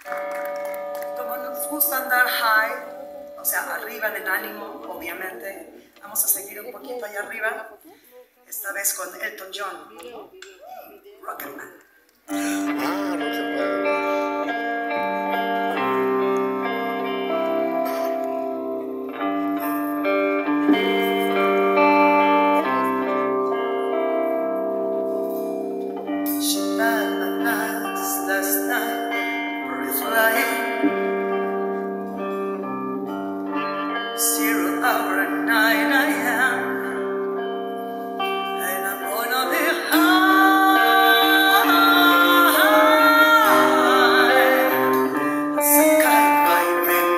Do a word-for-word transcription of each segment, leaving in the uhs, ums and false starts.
Como nos gusta andar high, o sea, arriba en el ánimo, obviamente, vamos a seguir un poquito allá arriba, esta vez con Elton John y Rocketman. Ah, Rocketman. Zero hour and nine I am, and I'm gonna be high as a kite by wind.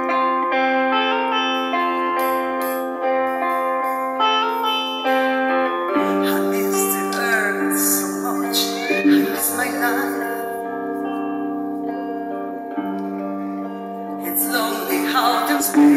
I miss the earth so much, I miss my life. It's lonely how to speak.